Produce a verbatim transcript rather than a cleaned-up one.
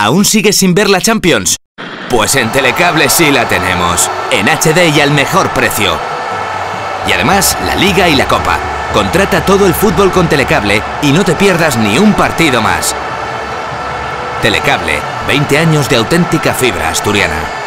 ¿Aún sigues sin ver la Champions? Pues en Telecable sí la tenemos, en H D y al mejor precio. Y además, la Liga y la Copa. Contrata todo el fútbol con Telecable y no te pierdas ni un partido más. Telecable, veinte años de auténtica fibra asturiana.